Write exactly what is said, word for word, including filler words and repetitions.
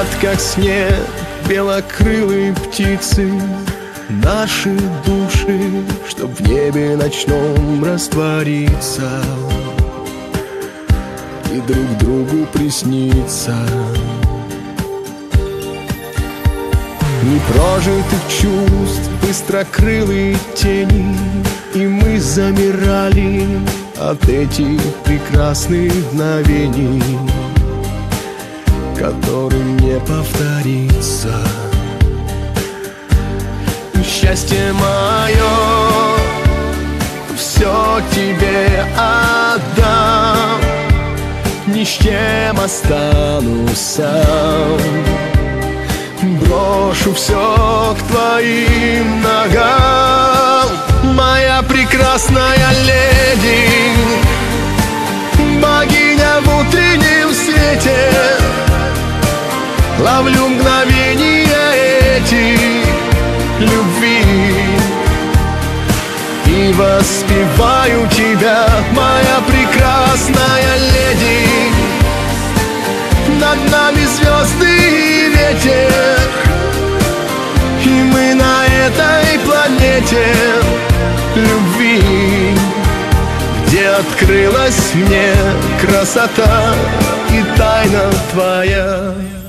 Летят, как снег, белокрылые птицы, наши души, чтоб в небе ночном раствориться и друг другу присниться. Непрожитых чувств, быстрокрылые тени, и мы замирали от этих прекрасных мгновений, которым не повторится. Счастье мое, все тебе отдам, ни с чем останусь сам. Брошу все к твоим ногам, моя прекрасная леди, богиня в утреннем свете. Ловлю мгновения эти любви и воспеваю тебя, моя прекрасная леди. Над нами звезды и ветер, и мы на этой планете любви, где открылась мне красота и тайна твоя.